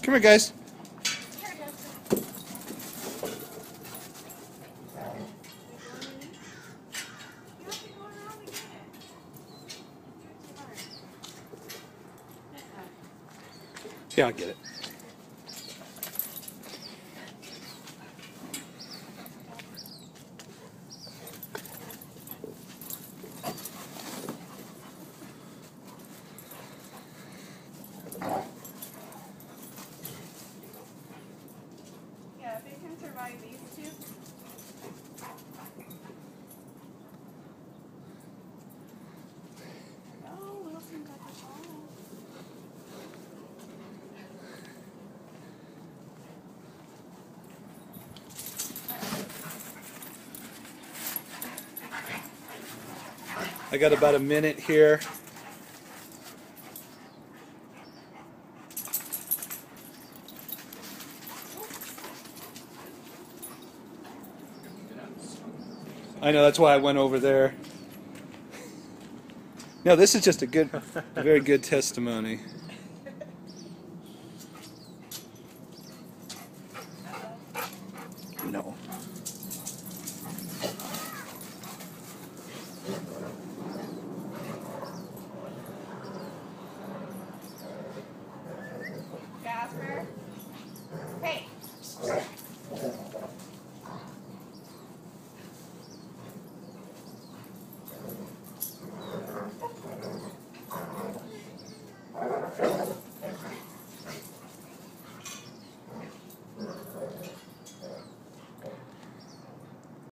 Come here, guys. Yeah, I'll get it. Yeah, if it can survive these two. Oh, Wilson got the ball. I got about a minute here. I know, that's why I went over there. No, this is just a very good testimony.